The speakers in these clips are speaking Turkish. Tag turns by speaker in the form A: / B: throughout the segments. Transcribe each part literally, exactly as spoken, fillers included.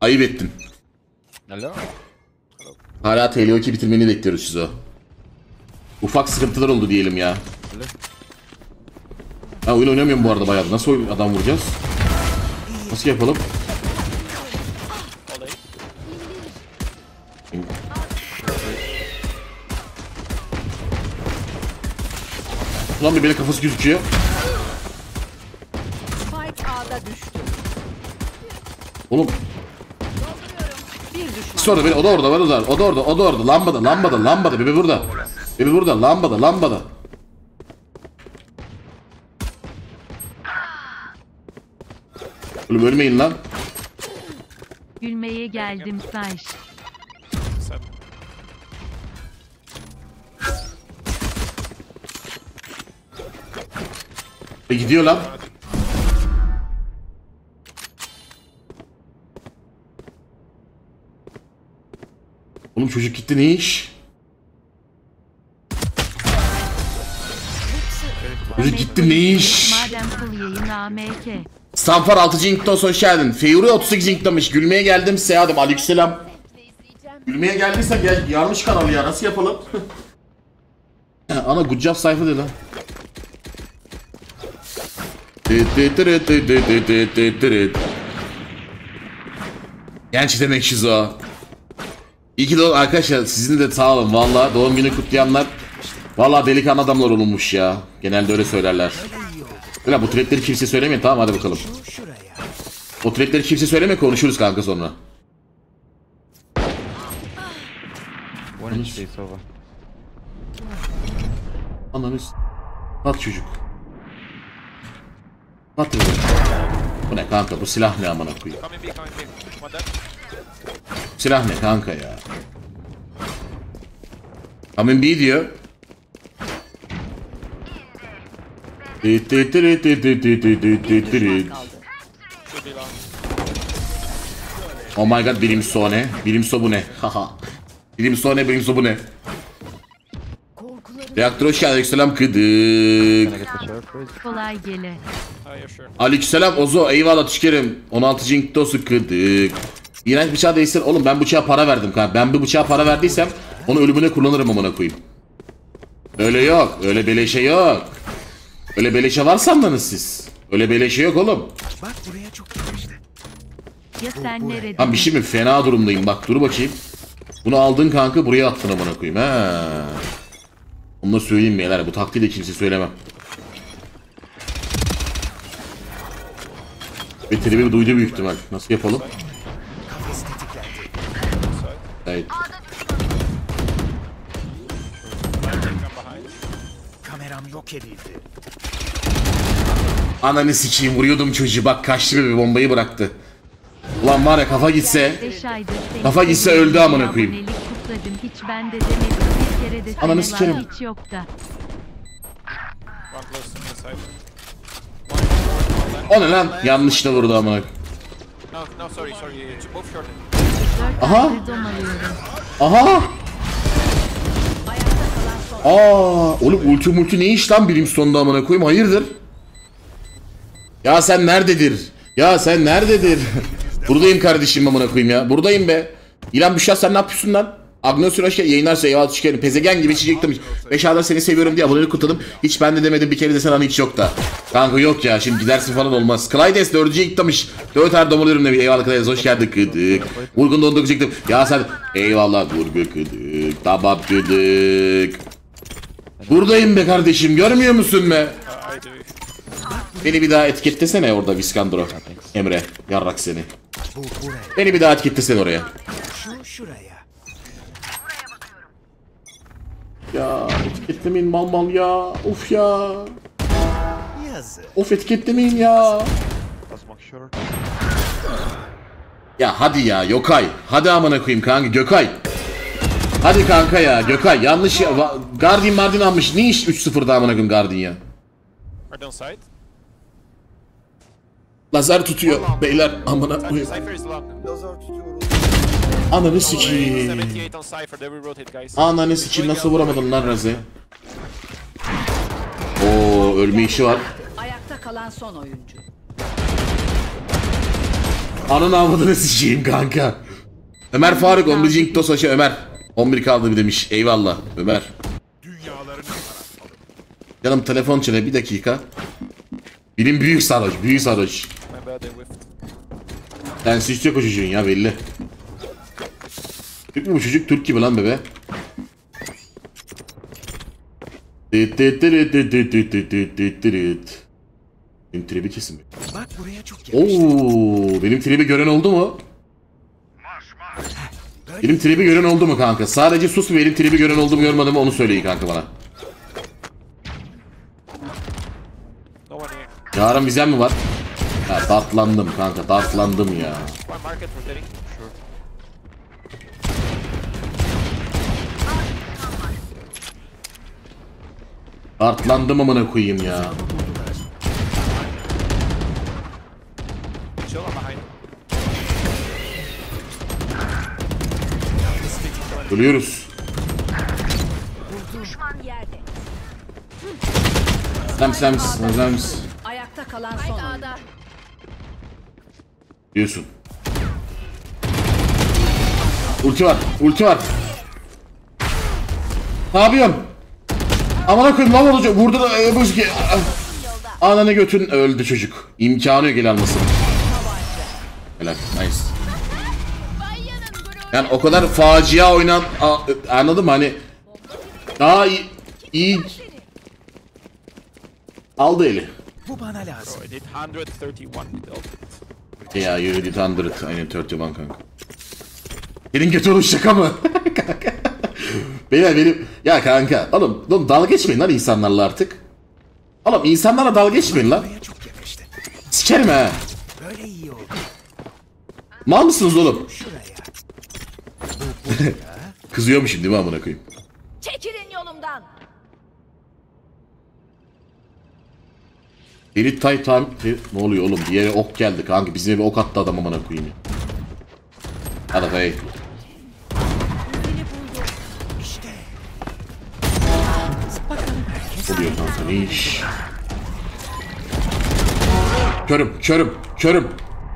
A: Ayıp ettin.
B: Hello?
A: Hala T L O iki bitirmeni bekliyoruz Şizo. Ufak sıkıntılar oldu diyelim ya. Ha oyun oynamıyorum bu arada bayağı. Nasıl oyun adam vuracağız? Nasıl yapalım? Ulan bir böyle kafası gözüküyor.
C: Spike A'da düştü.
A: Oğlum.
C: Bir düşman.
A: Sonra beni o da orada var o da o da orada o da orada lambada lambada lambada bebe burada. Bebe burada lambada lambada. Oğlum ölmeyin lan.
D: Gülmeye geldim Saş.
A: E gidiyor lan. Oğlum çocuk gitti ne iş? Çocuk gitti ne iş?
D: Madem full yayın A M K.
A: Stanford altıncı inkton hoş geldin. Feyuri otuz sekiz inktonmuş. Gülmeye geldim Seyadım. Aleykümselam. Gülmeye geldiyse gel yanlış kanalı ya. Nasıl yapalım? Ana good job sayfa dedi lan. Genç demek şizo. İyi ki doğum arkadaşlar, sizin de sağ olun valla, doğum günü kutlayanlar valla delikanlı adamlar olunmuş ya. Genelde öyle söylerler. Öyle bu trapleri kimse söylemeyin, tamam hadi bakalım. O trapleri kimse söyleme, konuşuruz kanka sonra. Ananız. At çocuk. At çocuk. Bu ne kanka, bu silah ne amına koyayım. Silah ne kanka ya. Amin B diyor. Oh my god, Brimstone ne? Brimstone bu ne? Haha. Brimstone ne? Brimstone bu ne? Reaktör hoş geldin. Aleykümselam kıdık.
D: Kolay gele.
A: Aleykümselam Ozo. Eyvallah tüşkerim. on altıncı inktosu kıdık. İğrenç bıçağı değilsin. Oğlum ben bıçağa para verdim kanka. Ben bir bıçağa para verdiysem onu ölümüne kullanırım amına koyayım. Öyle yok. Öyle beleşe yok. Öyle beleşe var sandınız siz. Öyle beleşe yok oğlum.
E: Bak buraya çok yakıştı.
D: Ya sen nerede?
A: Lan bir şey mi? Fena durumdayım. Bak dur bakayım. Bunu aldın kanka, buraya attın amına koyayım. He. Onu da söyleyeyim beyler. Bu taktiği de kimse söylemem. Ve tribi duydu büyük ihtimal. Nasıl yapalım? Evet.
E: Kameram yok edildi.
A: Ananı sikeyim, vuruyordum çocuğu. Bak kaçtı bir bombayı bıraktı. Ulan var ya, kafa gitse. Kafa gitse öldü amına koyayım.
D: Hiç ben de demedim. Bir kere de
A: Ananı sikerim.
D: hiç yok da.
A: O ne lan? Yanlışla vurdu amına. Aha. Aha. Aa, oğlum ulti multi ne iş lan Brimstone'da amına koyayım, hayırdır? Ya sen nerededir? Ya sen nerededir? Buradayım kardeşim amına koyayım ya. Buradayım be. İlan Büşra sen ne yapıyorsun lan? Agnosur hoş yayınlarsa eyvallah çıkarım. Pezegen gibi içecektim. Beş ağlar seni seviyorum diye abonelik kutladım. Hiç ben de demedim bir kere de sen hani hiç yok da. Kanka yok ya, şimdi gidersin falan olmaz. Clydes dördüncü yıktamış. Dört her domalıyorum ne bir eyvallah Clydes hoş geldin kıdık. Vurgun da onu diyecektim. Ya sen eyvallah vurgu kıdık. Tamam kıdık. Buradayım be kardeşim, görmüyor musun be? Beni bir daha etiketlesene orada Viskandro. Emre yarrak seni. Beni bir daha etiketlesene oraya.
E: Şu şuraya.
A: Ya etiketlemeyin mal mal ya. Of ya.
E: Yazık.
A: Of etiketlemeyin ya. Ya hadi ya Yokay. Hadi amına koyayım kanka Gökay. Hadi kanka ya Gökay. Yanlış ya. Guardian Mardin almış. Ne iş üç sıfırda amına koyayım Guardian ya. Lazer tutuyor beyler amına koyayım. Ananı sikiyim. Ananı sikiyim, nasıl vuramadın lan Raze? Oo ölme işi var.
C: Ayakta kalan son oyuncu.
A: Ananı avradını sikeyim kanka. Ömer Faruk on bir Cink Tosaşı Ömer. on bir kaldı bir demiş. Eyvallah Ömer. Canım telefon çalıyor bir dakika. Benim büyük sarhoş, büyük sarhoş. Sen süs yok o çocuğun ya belli. Türk mü bu çocuk? Türk gibi lan bebe. Benim tribi kesin mi?
E: Bak buraya çok yakıştı.
A: Oo, benim tribi gören oldu mu? Benim tribi gören oldu mu kanka? Sadece sus ve benim tribi gören oldu mu görmedim mi onu söyleyin kanka bana. Yarın vizem mi var? Ya dartlandım kanka, dartlandım ya. Dartlandım amına koyayım ya. Ölüyoruz. Sems sems sems.
C: Ayakta kalan son oyuncu.
A: Diyorsun. Ulti var, ulti var. Ne yapıyorsun? Amına koyayım lan olacak. Vurdu da e, bu ki. Ananı götün öldü çocuk. İmkanı yok el almasın. Helal, nice. Yani o kadar facia oynan a, anladın mı hani daha iyi, iyi aldı eli.
E: Bu bana lazım.
A: Ya you did hundred aynen otuz bir kanka. Senin götü oluş şaka mı? Kanka. Beyler benim ya kanka oğlum, oğlum dalga geçmeyin lan insanlarla artık. Oğlum insanlarla dalga geçmeyin lan.
E: Buraya çok yakıştı.
A: Sikerim ha.
E: Böyle iyi oldu.
A: Mal mısınız oğlum?
E: Şuraya.
A: Kızıyormuşum değil mi amına koyayım?
C: Çekilin yolumdan.
A: Ferit Tay tam ne oluyor oğlum? Bir yere ok geldi kanka. Bizim eve ok attı adam amına koyayım ya. Hadi hey.
E: İşte.
A: Ne oluyor kanka? Ne iş? Körüm, körüm, körüm.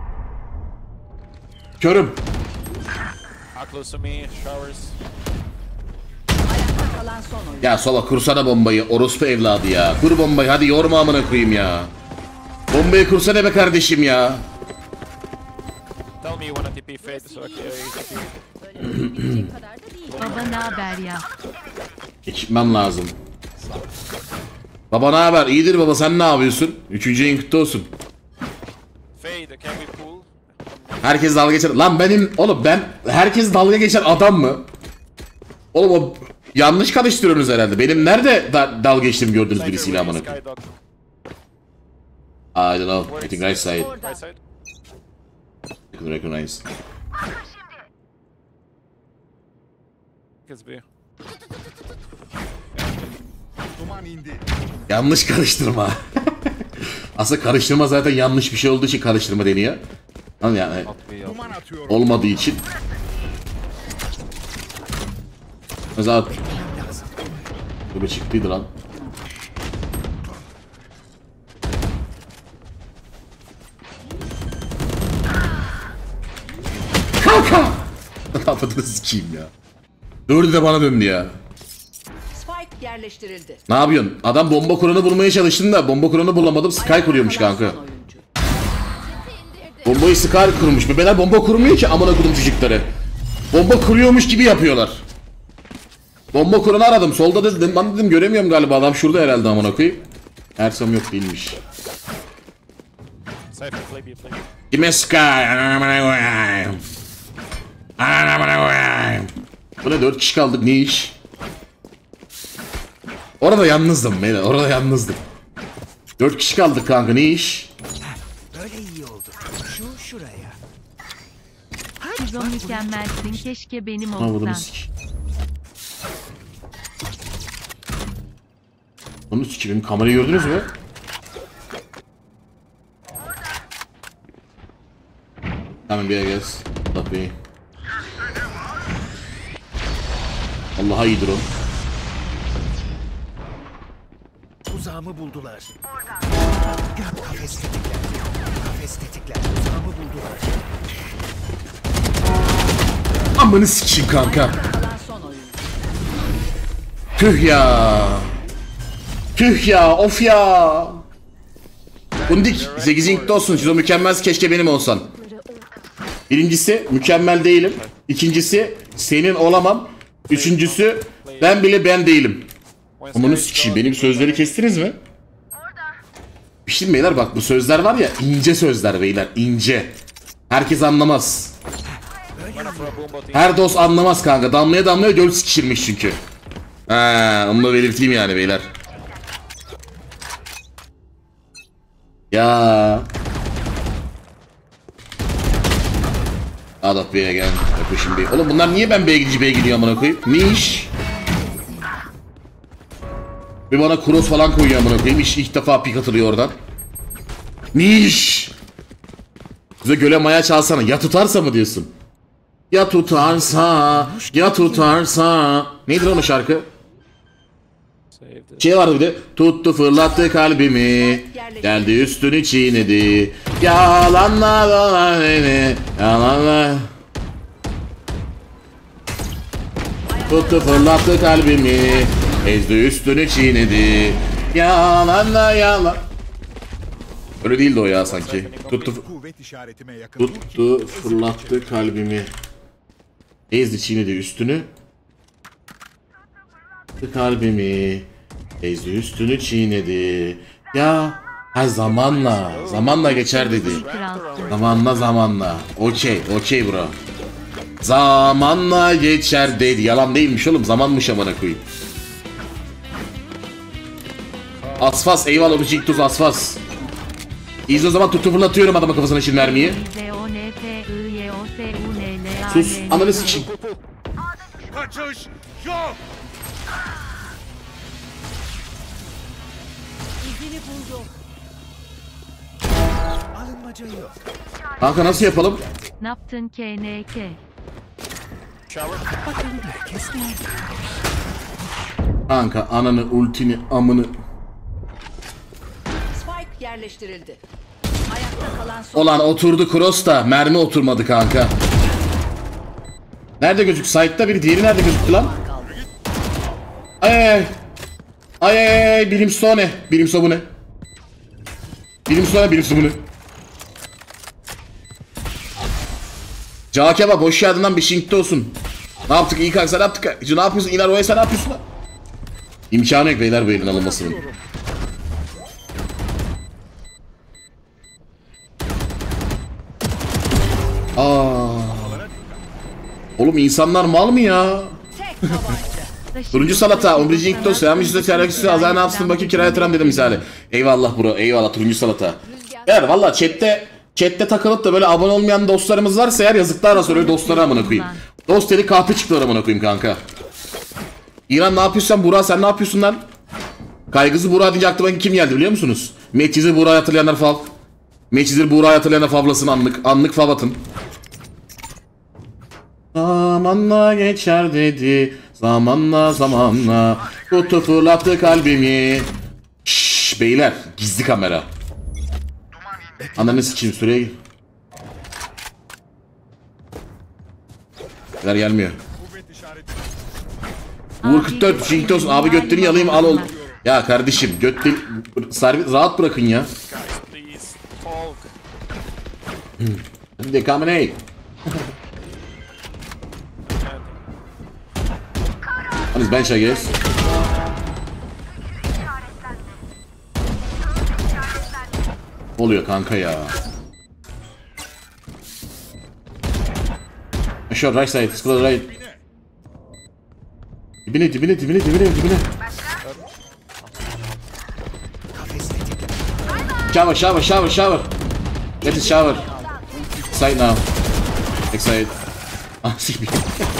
A: Körüm.
B: Close to me, showers.
C: Ayakta kalan son oyuncu.
A: Ya sola kursana bombayı. Orospu evladı ya. Kur bombayı. Hadi yorma amına koyayım ya. Bombayı kursana be kardeşim ya.
B: Tell me you wanna T P fade so I can
C: Bilecek kadar da değil.
D: Baba ne haber ya?
A: Ekipmem lazım. Baba ne haber? İyidir baba, sen ne yapıyorsun? Üçüncü yayın kutlu olsun.
B: fade, can we pull?
A: Herkes dalga geçer. Lan benim oğlum ben herkes dalga geçen adam mı? Oğlum o yanlış karıştırıyorsunuz herhalde. Benim nerede da dalga geçtiğimi gördünüz birisiyle amına koyayım.
B: Skydog.
A: I don't know. I think right side.
B: Right side.
A: I can recognize.
B: Kids B.
A: Yanlış karıştırma. Aslında karıştırma zaten yanlış bir şey olduğu için karıştırma deniyor. Ama yani olmadığı için. Mesela bu çıktıydı lan. Kanka! Lafadını sikeyim ya. Dördü de bana döndü ya.
C: Spike yerleştirildi.
A: Ne yapıyorsun? Adam bomba kuranı bulmaya çalıştım da bomba kuranı bulamadım. Sky kuruyormuş
C: Kalan
A: kanka.
C: son oyuncu.
A: Bombayı Sky kurmuş. Bebeler bomba kurmuyor ki amına kodum çocukları. Bomba kuruyormuş gibi yapıyorlar. Bomba kuranı aradım. Solda dedim. Ben dedim göremiyorum galiba. Adam şurada herhalde amına koyayım. Ersem yok değilmiş.
B: Cypher, play B, play B.
A: Give me Sky. Amına koyayım. Amına koyayım. Bu ne, dört kişi kaldık, ne iş? Orada yalnızdım beyler, orada yalnızdım. Dört kişi kaldık kanka, ne iş?
E: Böyle iyi oldu. Şu şuraya.
D: Siz o mükemmelsin. Keşke benim
A: Havadını
D: olsan.
A: sik. Onu sik, benim kamerayı gördünüz mü? Hemen bir yere gez. Bak beni. Allah'a iyidir o.
E: Tuzağımı buldular. Orada. Kafes tetiklendi. Kafes Kafes tetikler. Tuzağımı buldular.
A: Amını sikeyim kanka.
C: Kalan son oyuncu.
A: Tüh ya. Tüh ya, of ya. Bundik, sekizinci olsun. Şizo mükemmel, keşke benim olsan. Birincisi, mükemmel değilim. İkincisi, senin olamam. Üçüncüsü, ben bile ben değilim. Amını sikeyim, benim sözleri kestiniz mi? Bir şey diyeyim beyler, bak bu sözler var ya, ince sözler beyler, ince. Herkes anlamaz.
B: One for a boom bot.
A: Her dost anlamaz kanka. Damlaya damlaya göl sikişirmiş çünkü. Ha, onu da belirteyim yani beyler. Ya. Adat Bey'e gel. Yapışın Bey. Oğlum bunlar niye ben B'ye gidici B'ye gidiyor amına koyayım? Ne iş? Bir bana cross falan koyuyor amına koyayım. İş ilk defa pik atılıyor oradan. Ne iş? Bize göle maya çalsana. Ya tutarsa mı diyorsun? Ya tutarsa, ya tutarsa. Nedir onun şarkı?
B: Save the
A: Şey vardı bir de. Tuttu fırlattı kalbimi. Geldi üstünü çiğnedi. Yalanla dolan beni. Yalanla. Tuttu fırlattı kalbimi. Ezdi üstünü çiğnedi. Yalanla yalan. Öyle değildi o ya sanki. Tuttu,
F: Kuvvet işaretime yakın. dur ki
A: tuttu fırlattı kalbimi. Ezdi çiğnedi üstünü. Tuttu kalbimi. Ezdi üstünü çiğnedi. Ya ha zamanla. Zamanla geçer dedi.
D: Kralsın.
A: Zamanla zamanla. Okey, okey bro. Zamanla geçer dedi. Yalan değilmiş oğlum. Zamanmış amına koyayım. Asfas eyvallah Rujik Tuz Asfas. İyiyiz o zaman, tutu fırlatıyorum adama kafasına şimdi mermiyi.
D: Z O N T I Y O S U N L A
A: Sus ananı sikeyim.
F: kaçış yok.
C: İzini buldu.
E: Alınmaca yok.
A: Kanka nasıl yapalım?
D: Ne yaptın K N K?
B: shower.
E: Bakalım herkes nerede?
A: Kanka ananı ultini amını.
C: Spike yerleştirildi. Ayakta kalan son
A: Olan oturdu cross da mermi oturmadı kanka. Nerede gözük? Site'da biri, diğeri nerede gözüktü lan?
C: kaldı.
A: Ay ay ay. Ay ay ay, bilimso ne? Bilimso bu ne? Bilimso ne? Bilimso bu ne? Cakeba boş yardımdan bir şinkte olsun. Ne yaptık iyi kanka, sen ne yaptık? Ne yapıyorsun? İnar Oya sen ne yapıyorsun lan? İmkanı yok beyler bu elin alınmasının. Aa. Oğlum insanlar mal mı ya?
C: Tek tabanca.
A: Turuncu salata, ombrici inkto, selam yüzde teraküsü, azar ne yapsın bakayım kiraya yatıram dedim misali. Eyvallah bro, eyvallah turuncu salata. Eğer valla chatte, chatte takılıp da böyle abone olmayan dostlarımız varsa eğer yazıklar olsun öyle dostlara amına koyayım. Dost dedi kahpe çıktılar amına koyayım kanka. İran ne yapıyorsun sen Burak, sen ne yapıyorsun lan? Kaygızı Burak deyince aklıma kim geldi biliyor musunuz? Metçizir Burak'ı hatırlayanlar fav. Metçizir Burak'ı hatırlayanlar favlasın anlık, anlık fav atın. Zamanla geçer dedi. Zamanla zamanla. Kutu fırlattı kalbimi. Şşş beyler. Gizli kamera. Ananı sikeyim süreye gir. Beyler gelmiyor.
F: Kuvvet işareti.
A: Uğur kırk dört Şinkli olsun. Abi götlerini yalayayım al ol. Ya kardeşim götleri rahat bırakın ya.
B: Guys, please talk.
A: Hadi come hey. Hadi ben şey guys. Ne oluyor kanka ya? Aşağı right side, squad right. Dibine dibine dibine dibine dibine.
E: Kafes tetikler.
A: Shower shower shower shower. Get is shower. Side now. Next side. Ah siktir.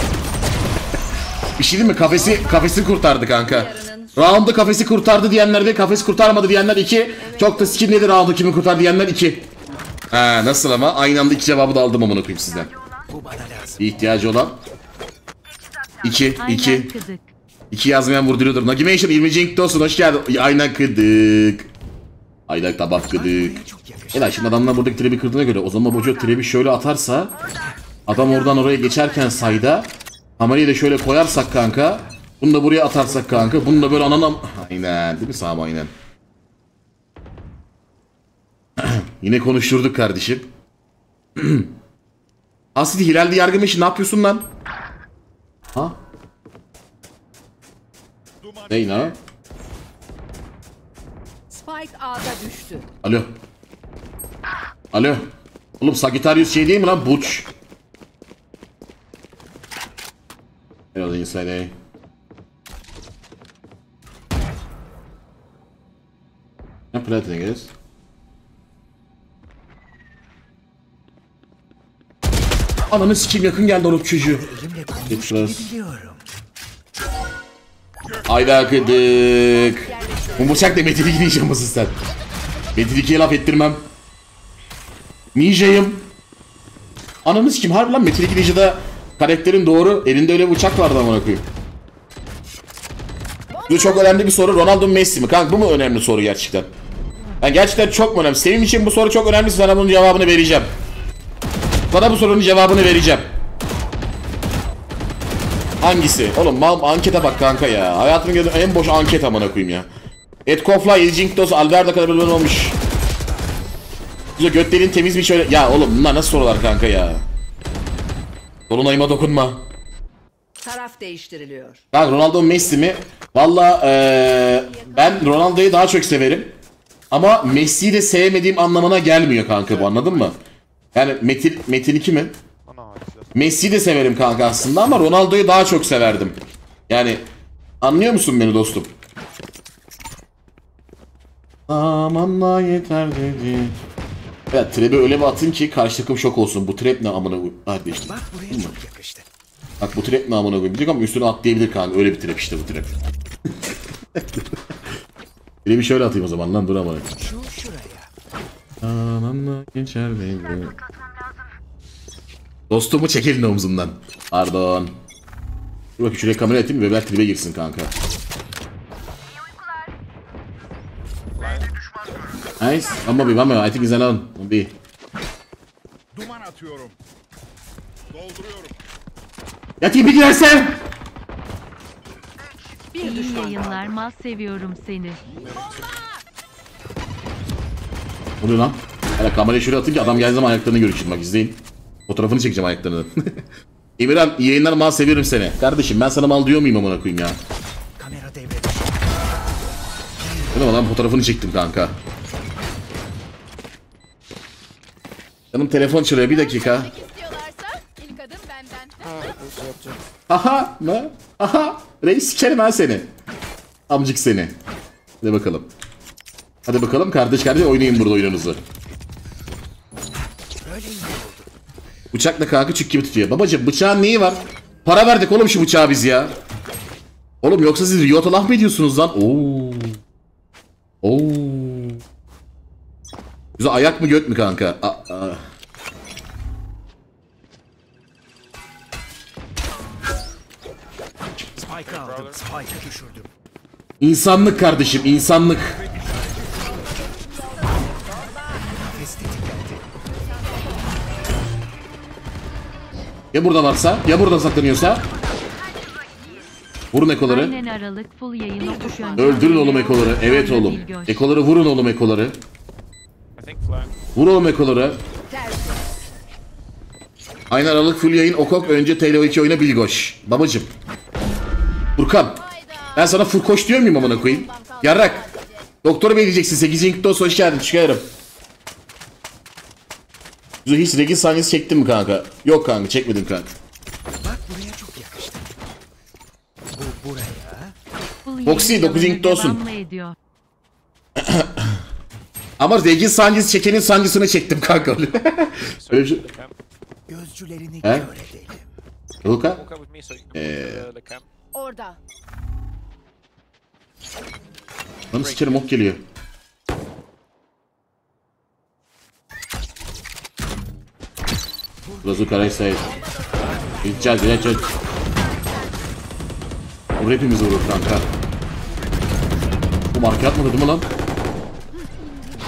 A: Bir şey değil mi? Kafesi kafesi kurtardı kanka. Round'u kafesi kurtardı diyenler bir, kafesi kurtarmadı diyenler iki. Çok da skinledi round'u kimi kurtardı diyenler iki. Ha nasıl ama? Aynı anda iki cevabı da aldım amına koyayım sizden.
E: Bu bana lazım.
A: Bir ihtiyacı olan. iki,
D: Aynen
A: iki.
D: kıdık.
A: iki yazmayan vurduruyordur. Nagimation yirminci inkte olsun hoş geldin. Aynen kıdık. Ayda tabak gıdık.
E: Çok yakıştı.
A: Evet şimdi adamlar buradaki trebi kırdığına göre o zaman Bojo trebi şöyle atarsa adam oradan oraya geçerken sayda kamerayı da şöyle koyarsak kanka, bunu da buraya atarsak kanka, bunu da böyle ananam aynen değil mi Sami, aynen. Yine konuşturduk kardeşim. Asidi Hilal'de yargı meşi ne yapıyorsun lan? Ha? Ney lan?
C: Spike A'da düştü.
A: Alo. Alo. Oğlum Sagittarius şey değil mi lan? Butch. Hello inside A. Ne plating is? Ananı sikeyim, yakın geldi oğlum çocuğu.
E: Elimle
A: Geç
E: konmuş
A: biraz.
E: gibi biliyorum.
A: Hayda akıdık. Bu bıçak da Metin iki ninja mısın sen? Metin ikiye laf ettirmem. Ninja'yım. Ananı sikeyim, harbi lan Metin iki ninja'da karakterin doğru. Elinde öyle bir bıçak vardı amına koyayım. Bu çok önemli bir soru. Ronaldo mu Messi mi? Kanka bu mu önemli soru gerçekten? Yani gerçekten çok mu önemli? Senin için bu soru çok önemli. Sana bunun cevabını vereceğim. Sana bu sorunun cevabını vereceğim. Hangisi? Oğlum mal ankete bak kanka ya. Hayatımın gördüğüm en boş anket amına koyayım ya. Ed Kofla, Eljinktos, Alberda kadar bölüm olmuş. Güzel götlerin temiz bir şöyle. Ya oğlum bunlar nasıl sorular kanka ya? Dolunayıma dokunma.
C: Taraf değiştiriliyor.
A: Kanka Ronaldo Messi mi? Valla ee, ben Ronaldo'yu daha çok severim. Ama Messi'yi de sevmediğim anlamına gelmiyor kanka bu, anladın mı? Yani Metin, Metin iki mi? Messi'yi de severim kanka aslında ama Ronaldo'yu daha çok severdim. Yani anlıyor musun beni dostum? Amanla yeter dedi. Evet trap'i öyle bir atın ki karşı takım şok olsun. Bu trap ne amına koyayım? Hadi işte.
E: Bak buraya çok yakıştı.
A: Bak bu trap ne amına koyayım diyecek ama üstüne atlayabilir kanka. Öyle bir trap işte bu trap. Bir şöyle atayım o zaman lan, dur amına.
E: Şu şuraya.
A: Amanla geçer dedi. Dostumu çekilin omzumdan. Pardon. Dur bakayım şuraya kamera atayım, bebeler tribe girsin kanka. Nice. One more B, one more. I think he's alone. One B.
F: Duman atıyorum. Dolduruyorum.
A: Ya tipi girersen!
C: Bir
D: İyi
C: düşman kaldı.
D: yayınlar, Maz seviyorum seni.
A: Ne oluyor lan? Hala kamerayı şuraya atınca adam geldiği zaman ayaklarını görüşürüm, bak izleyin. Fotoğrafını çekeceğim ayaklarını. Emirhan iyi yayınlar, mal seviyorum seni. Kardeşim ben sana mal diyor muyum amına koyayım ya?
E: Kamera devre.
A: Değil mi lan, fotoğrafını çektim kanka. Canım telefon çalıyor, bir dakika.
G: İstiyorlarsa ilk adım benden.
A: Aha mı? Aha. Reis sikerim ha seni. Amcık seni. Hadi bakalım. Hadi bakalım kardeş kardeş oynayın burada oyununuzu.
E: Böyle iyi oldu.
A: Bıçakla kanka çük gibi tutuyor. Babacım bıçağın neyi var? Para verdik oğlum şu bıçağı biz ya. Oğlum yoksa siz Riot'a laf mı ediyorsunuz lan? Oo. Oo. Güzel ayak mı göt mü kanka? Aa, aa.
E: Spike'ı aldım. Spike'ı düşürdüm.
A: İnsanlık kardeşim, insanlık.
E: Kafes tetiklendi.
A: Ya burada varsa, ya burada saklanıyorsa. Vurun ekoları.
D: Aynen Aralık full yayın okut yöntem.
A: Öldürün oğlum ekoları. Evet oğlum.
D: Bilgoş.
A: Ekoları vurun oğlum ekoları.
B: I think flank.
A: Vur oğlum ekoları.
C: Tersi.
A: Aynen Aralık full yayın okok, önce T L O iki oyna Bilgoş. Babacım. Furkan. Ben sana Furkoş diyor muyum amına koyayım? Yarrak. Doktor bey diyeceksin. sekizinci dost hoş geldin. Çıkarım. Güzel, hiç Regis sahnesi çektin mi kanka? Yok kanka, çekmedim kanka.
E: Bak buraya çok yakıştı. Bu buraya.
D: Full
A: Foxy,
D: yayın
A: dokuz
D: yılını
A: inkli olsun.
D: devam mı ediyor?
A: Ama Regis sahnesi çekenin sancısını çektim kanka. Öyle bir şey.
B: Camp.
E: Gözcülerini
A: He?
E: kör edelim.
A: Luka.
B: Walk up with me so you can move to the, the camp.
C: Orada.
A: Lan sikerim, ok geliyor. Burası Karaysay. Gideceğiz, gideceğiz. Bu hepimiz vurur kanka. Bu marka atmadı değil mi lan?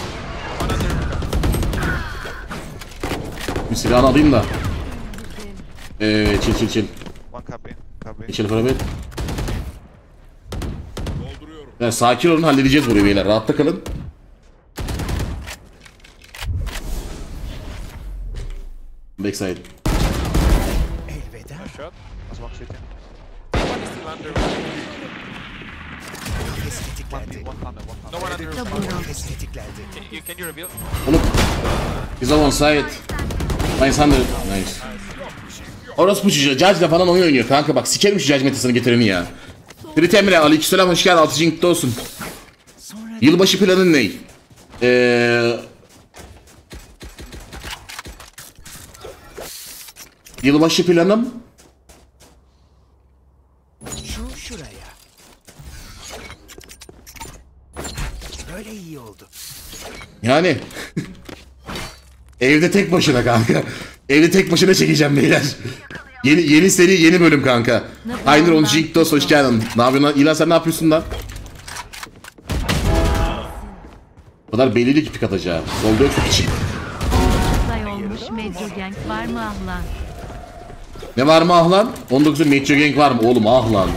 A: Bir silahını alayım da. Eee chill chill chill.
B: One copy. Copy.
A: Chill for a bit.
F: Dolduruyorum.
A: Ya sakin olun, halledeceğiz burayı beyler. Rahatta kalın. Backside.
E: Elveda.
B: Nice shot. That's one shooting. One is still under.
E: Herkes
B: One,
E: tetiklendi.
B: one under, one under. No one under.
D: Double.
E: Herkes tetiklendi.
B: Can you, can you reveal?
A: Oğlum. He's on one side. Nice hundred. Nice. Orası bu çocuğa. Judge'la falan oyun oynuyor kanka, bak sikerim şu Judge metasını getireni ya. Frit Emre, aleykümselam, hoş geldin. altıncı inkte olsun. Yılbaşı planın ne? Eee... Yılbaşı planım...
E: Şu şuraya. Böyle iyi oldu.
A: Yani... Evde tek başına kanka. Evde tek başına çekeceğim beyler. Yeni yeni seri, yeni bölüm kanka. Aynur onuncu inkte olsun, hoş geldin. Ne yapıyorsun lan? İlan sen ne yapıyorsun lan? O kadar belliydi ki pik atacağı. Solda yok çok için.
D: Say olmuş Medyo Gang var mı ahlan?
A: Ne var mı ah lan? on dokuzun Metro Gang var mı? Oğlum ah lan.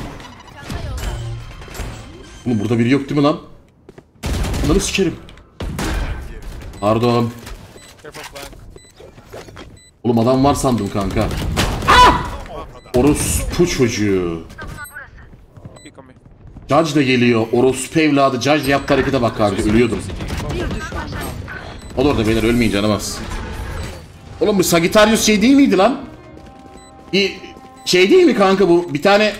A: Oğlum burada biri yok değil mi lan? Bunları sikerim. Pardon.
B: Careful flank.
A: Oğlum adam var sandım kanka. Ah! Orospu çocuğu.
B: Peek on me.
A: Judge da geliyor. Orospu evladı. Judge yaptığı harekete bak kanka. Ölüyordum. O da orada beyler, ölmeyin canımaz. Oğlum bu Sagittarius şey değil miydi lan? Bir şey değil mi kanka bu? Bir tane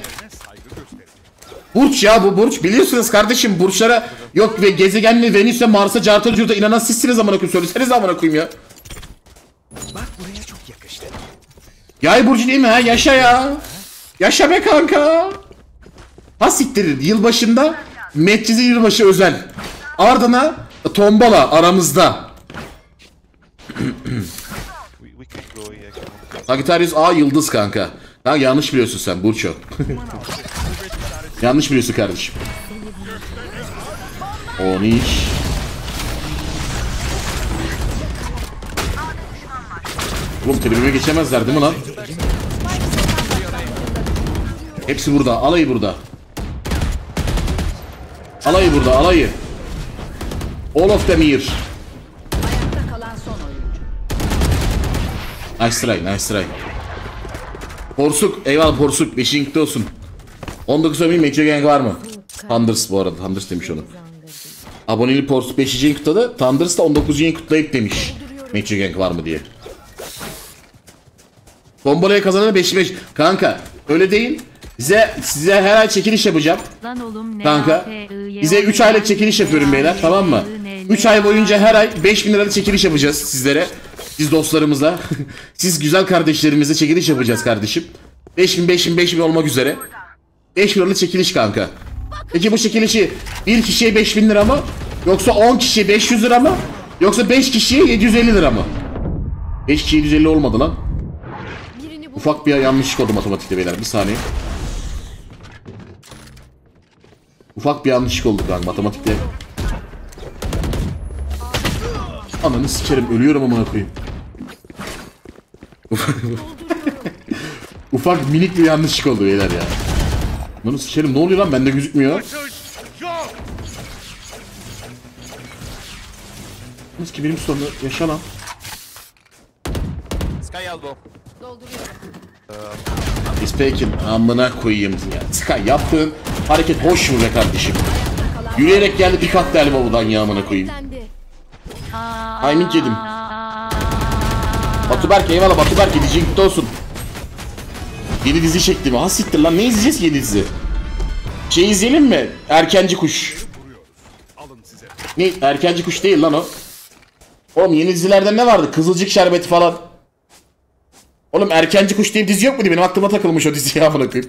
A: burç ya bu, burç. Biliyorsunuz kardeşim, burçlara yok ve gezegenle Venüs'e Mars'a carta curta inanan sizsiniz amına koyayım. Söyleseniz amına koyayım ya.
E: Bak buraya çok yakıştı.
A: Yay burcu değil mi ha? Yaşa ya. Yaşa be kanka. Ha siktirin. Yılbaşında Medcezir yılbaşı özel. Ardına tombala aramızda.
B: We, we can go, yeah. Come on.
A: Sagittarius A yıldız kanka. Ha yanlış biliyorsun sen Burço. Yanlış biliyorsun kardeşim. On iş. Oğlum tribüme geçemezler değil mi lan? Hepsi burada. Alayı burada. Alayı burada. Alayı. All of them here.
C: Ayakta kalan son oyuncu.
A: Nice try. Nice try. Porsuk. Eyvallah Porsuk. beşinci olsun. on dokuz ömrüm Metro Gang var mı? Thunders bu arada. Thunders demiş onu. Aboneli Porsuk beşinci kutladı. Thunders da on dokuzuncu kutlayıp demiş. Metro Gang var mı diye. Tombalaya kazananı beş beş. Kanka öyle değil. Size size her ay çekiliş yapacağım.
D: Lan oğlum ne
A: Kanka. Size üç aylık çekiliş yapıyorum beyler, tamam mı? üç ay boyunca her ay beş bin liralık çekiliş yapacağız sizlere. Siz dostlarımıza. Siz güzel kardeşlerimize çekiliş yapacağız kardeşim. beş bin beş bin beş bin olmak üzere. beş bin liralık çekiliş kanka. Peki bu çekilişi bir kişiye beş bin lira mı? Yoksa on kişiye beş yüz lira mı? Yoksa beş kişiye yedi yüz elli lira mı? beş kişiye yedi yüz elli olmadı lan. Ufak bir yanlışlık oldu matematikte beyler, bir saniye. Ufak bir yanlışlık oldu kanka matematikte. Ananı sikerim, ölüyorum amına koyayım. Ufak minik bir yanlışlık oldu beyler ya. Ananı sikerim, ne oluyor lan, bende gözükmüyor. Nasıl ki benim sonunda yaşa lan.
B: Sky elbow.
A: İspekin amına koyayım ya. Sky yaptığın hareket hoş mu be kardeşim? Yürüyerek geldi, pik attı elbow'dan ya amına koyayım. Timing yedim. Batuberk eyvallah, Batuberk yedinci kutlu olsun. Yeni dizi çekti mi? Ha siktir lan, ne izleyeceğiz yeni dizi? Şey izleyelim mi? Erkenci Kuş. Ne? Erkenci Kuş değil lan o. Oğlum yeni dizilerden ne vardı? Kızılcık Şerbeti falan. Oğlum Erkenci Kuş diye bir dizi yok muydu? Benim aklıma takılmış o dizi ya, bırakayım.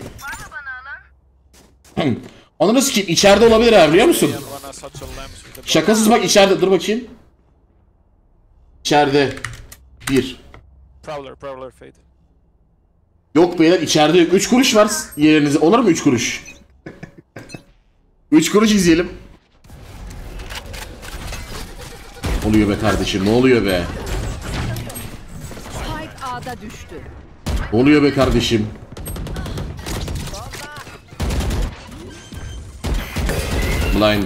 A: Onu nasıl ki içeride olabilir abi, biliyor musun?
B: Wanna such a lamps with the
A: Şakasız bak, içeride, dur bakayım. İçeride bir.
B: prowler, prowler fade.
A: Yok beyler, içeride yok. üç kuruş var yerinize. Olur mu üç kuruş? üç kuruş izleyelim. Ne oluyor be kardeşim? Ne oluyor be?
C: Ağda düştü.
A: Ne oluyor be kardeşim? Blind.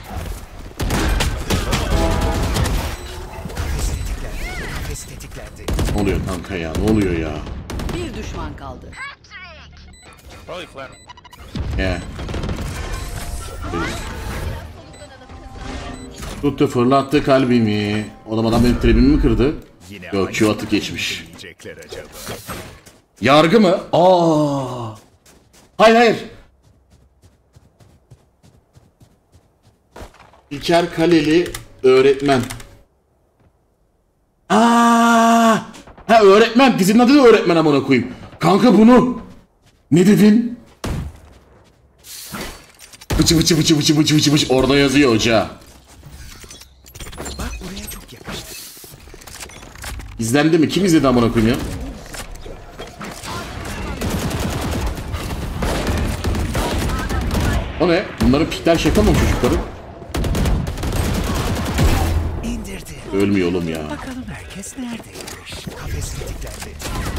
E: Kafes tetiklendi.
A: Ne oluyor kanka ya? Ne oluyor ya?
C: Bir düşman kaldı.
B: Probably flat.
A: He. Tuttu fırlattı kalbimi. O adam adam benim trebimi mi kırdı?
F: Yine
A: Yok, Q atıp geçmiş.
F: diyecekler acaba.
A: Yargı mı? Aa. Hayır hayır. İlker Kaleli öğretmen. Aa! Ha öğretmen. Dizinin adı da öğretmen amına koyayım. Kanka bunu. Ne dedin? Fıçı fıçı fıçı fıçı fıçı fıçı fıçı. Orada yazıyor hoca.
E: Bak buraya çok yakıştı.
A: İzlendi mi? Kim izledi amına koyayım ya? O ne? Bunların pikler şaka mı çocukların?
E: İndirdi.
A: Ölmüyor oğlum ya.
E: Bakalım herkes neredeymiş. Kafes tetiklendi.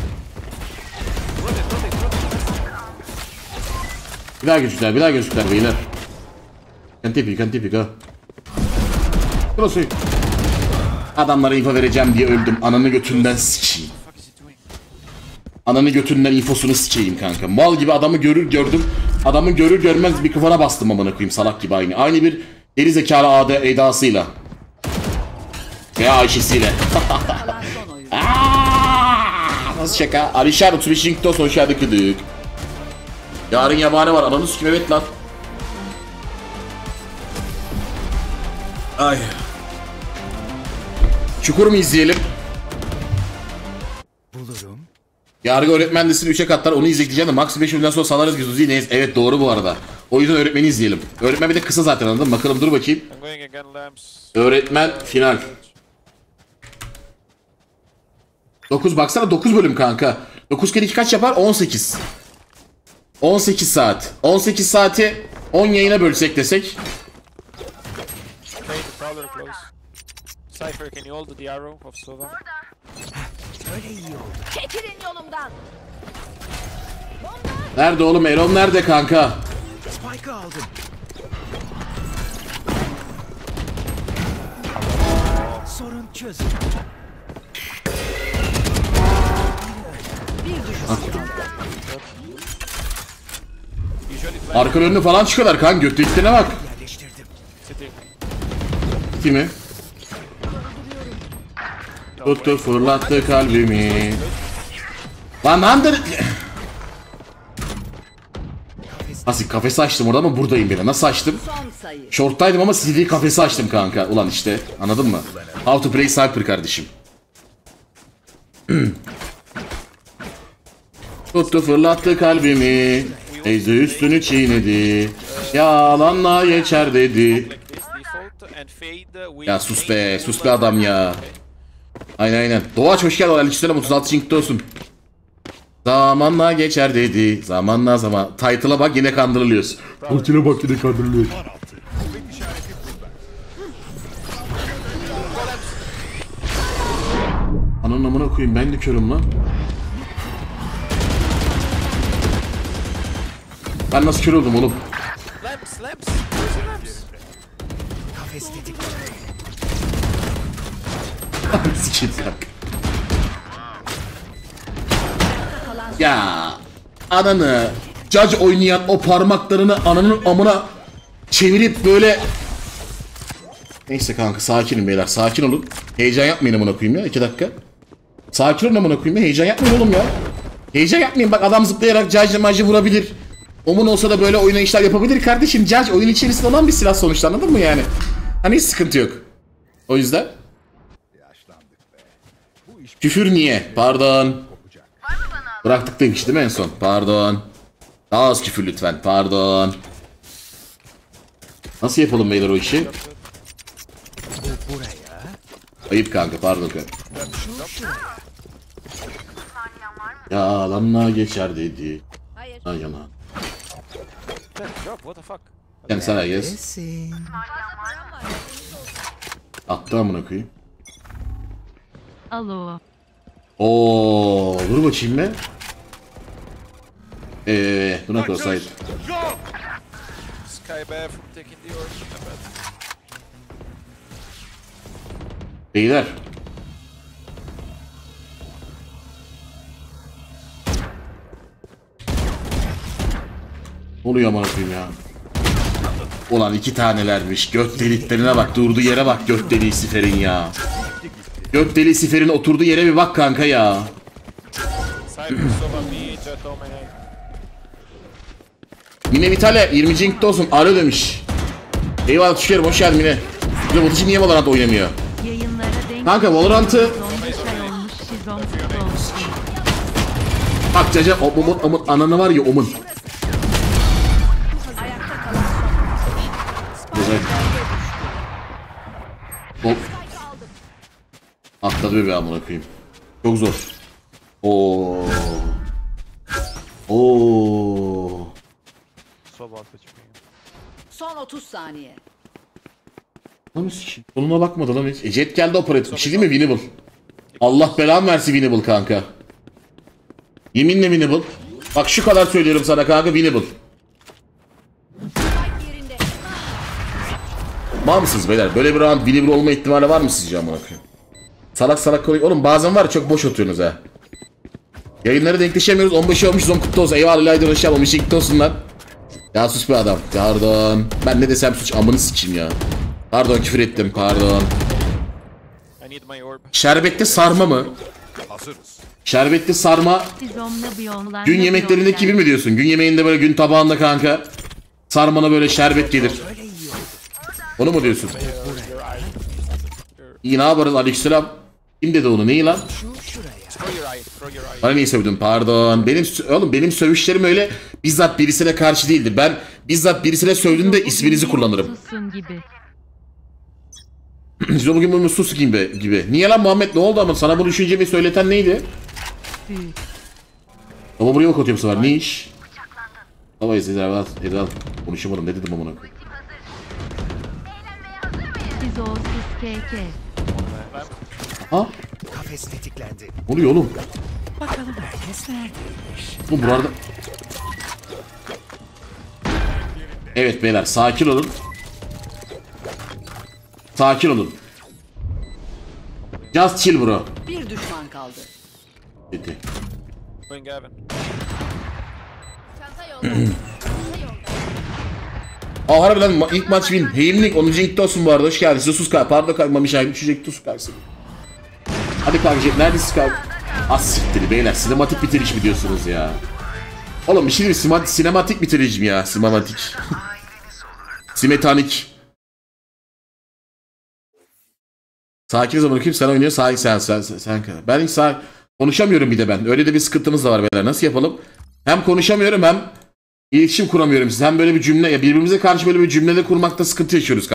A: Bir daha gözükler, bir daha gözükler beyler. Kan tepik, kan tepik ha. Burası. Adamlara info vereceğim diye öldüm. Ananı götünden sikeyim. Ananı götünden infosunu sikeyim kanka. Mal gibi adamı görür gördüm. Adamı görür görmez mikrofona bastım amına koyayım salak gibi aynı. Aynı bir geri zekalı adı edasıyla. Veya Ayşe'siyle.
C: Kalan son oyun.
A: Aa, nasıl şaka? Alişar otuz beş Linktos hoş geldin kıdık. Yarın yabani var. Ananı sikim evet lan. Ay. Çukur mu izleyelim?
E: Bulurum.
A: Yargı öğretmen lisini üçe katlar. Onu izleyeceğim de max beş bölümden sonra salarız gözünüzü neyiz? Evet doğru bu arada. O yüzden öğretmeni izleyelim. Öğretmen bir de kısa zaten anladın mı? Bakalım dur bakayım.
B: I'm going again, lamps.
A: Öğretmen final. dokuz baksana dokuz bölüm kanka. dokuz kere iki kaç yapar? on sekiz. on sekiz saat. on sekiz saati on yayına bölsek desek.
B: Okay, the prowler close. Cypher, can you hold the arrow of Sova?
E: Öyle iyi oldu.
G: Çekilin yolumdan.
A: Nerede oğlum? Eron nerede kanka?
E: Spike'ı aldım. Sorun çözüm.
C: Bir düşman kaldı.
B: Usually flat.
A: Arka önünü falan çıkıyorlar kanka. Gökdeliklerine bak.
E: Yerleştirdim.
B: City.
A: Kimi? Tuttu fırlattı kalbimi. Lan lan da... Nasıl kafesi açtım orada ama buradayım bile. Nasıl açtım?
C: Son sayı.
A: Short'taydım ama C D kafesi açtım kanka. Ulan işte anladın mı? How to play Cypher kardeşim. Tuttu fırlattı kalbimi. Ezdi üstünü çiğnedi. Yalanla geçer dedi.
B: Like this default and fade with
A: Ya sus be, sus be adam ya. Aynen aynen. Doğaç hoş geldin. Aleykümselam otuz altı linkte olsun. Zamanla geçer dedi. Zamanla zaman. Title'a bak yine kandırılıyoruz. Title'a bak yine kandırılıyoruz. Ananın amına koyayım ben de körüm lan. Ben nasıl kör oldum oğlum?
B: lamps, lamps. Where's your lamps?
E: Kafes tetiklendi.
A: Sikeyim kanka. Ya ananı Judge oynayan o parmaklarını ananın amına çevirip böyle. Neyse kanka sakinim beyler sakin olun. Heyecan yapmayın amına koyayım ya iki dakika. Sakin olun amına koyayım ya heyecan yapmayın oğlum ya. Heyecan yapmayın bak adam zıplayarak Judge'la Maj'ı vurabilir. Omun olsa da böyle oynayışlar yapabilir kardeşim. Judge oyun içerisinde olan bir silah sonuçta anladın mı yani? Hani hiç sıkıntı yok. O yüzden. Küfür niye? Pardon. Bıraktık demiş değil mi en son? Pardon. Daha az küfür lütfen. Pardon. Nasıl yapalım beyler o işi?
E: Bu buraya.
A: Ayıp kanka pardon kanka. Yalanla geçer dedi.
G: Hayır.
A: Lan yalan.
B: That drop, what the fuck?
A: Yani sana gez.
E: Nesin?
A: Attı amına koyayım.
D: Alo.
A: Oo, dur bakayım be. Eee, dur ne kadar sahip.
B: Sky bad from taking the orb. My bad.
A: Beyler. Ne oluyor amına koyayım ya? Ulan iki tanelermiş. Göt deliklerine bak. Durduğu yere bak göt deliği siferin ya. Göt deliği siferin oturduğu yere bir bak kanka ya.
B: Cypher Sova me, Jet on my head.
A: Mine Vitale yirmi cinkte olsun. Alo demiş. Eyvallah tuşlarım hoş geldin Mine. Bir de Batıcı niye Valorant oynamıyor?
D: Yayınlara denk
A: Kanka Valorant'ı
D: on beş ay olmuş şizon kutlu olsun.
A: bak Caca o- omun omun ananı var ya omun. Güzel. Hop. Atladı bebeği amına koyayım. Çok zor. Oo. Oo.
C: Son otuz saniye.
A: Lan sikeyim. Sonuna bakmadı lan hiç. E, Jet geldi operatif. Bir şey değil mi Winnable? Allah belamı versin Winnable kanka. Yeminle Winnable. Bak şu kadar söylüyorum sana kanka Winnable.
G: Yerinde.
A: Var mısınız beyler? Böyle bir round Winnable olma ihtimali var mı sizce amına koyayım? Salak salak konuş. Oğlum bazen var ya, çok boş oturuyorsunuz ha. Yayınları denkleşemiyoruz. on beş olmuş zon kutlu olsun. Eyvallah İlayda hoş geldin. on beş kutlu olsun lan. Ya sus be adam. Pardon. Ben ne desem suç amını sikeyim ya. Pardon küfür ettim pardon.
B: I need my orb.
A: Şerbetli sarma mı?
F: Hazırız.
A: Şerbetli sarma
D: Şizonla biyomlar.
A: gün yemeklerindeki gibi mi diyorsun? Gün yemeğinde böyle gün tabağında kanka. Sarmana böyle şerbet gelir. Onu mu diyorsun? İyi ne yaparız aleykümselam. Kim dedi onu neyi lan?
B: Throw your eye, throw your eye.
A: Bana neyi sövdün pardon. Benim sö- oğlum benim sövüşlerim öyle bizzat birisine karşı değildir. Ben bizzat birisine sövdüğümde isminizi kullanırım.
D: Susun gibi.
A: Siz o bugün bunu sus gibi, gibi. Niye lan Muhammed ne oldu ama sana bu düşünceyi söyleten neydi?
D: Büyük.
A: Ama buraya bak atıyorum bu sefer. Ne iş? Baba izledim evlat. Evlat. Konuşamadım ne dedim amına koyayım.
D: Şizosuz K K.
A: Ha?
E: Kafes tetiklendi.
A: Ne oluyor oğlum?
E: Bakalım herkes neredeymiş.
A: Bu burada. Evet beyler sakin olun. Sakin olun. Just chill bro.
C: Bir düşman kaldı.
A: Dedi.
B: Going Gavin.
G: Çanta yolda. Çanta yolda.
A: Aa harbiden ma- ilk maç win. Heyimlik onuncu inkte olsun bu arada hoş geldin. Size sus kanka. Pardon kanka Mami Şahin. Üçüncü sus kalsın. Hadi kanka Jet neredesin kanka? Az siktir beyler. Sinematik bitiriş mi diyorsunuz ya? Oğlum bir şey diyeyim mi? Sima- Sinematik bitiriş mi ya? Sinematik. Simetanik. Sakin zaman bakayım sen oynuyor sakin sen sen sen, sen. Ben hiç sağ konuşamıyorum bir de ben. Öyle de bir sıkıntımız da var beyler. Nasıl yapalım? Hem konuşamıyorum hem iletişim kuramıyorum siz. Hem böyle bir cümle ya birbirimize karşı böyle bir cümlede kurmakta sıkıntı yaşıyoruz.